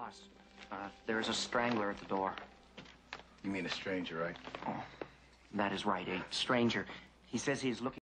Boss, there's a strangler at the door. You mean a stranger, right? Oh, that is right, a stranger. He says he is looking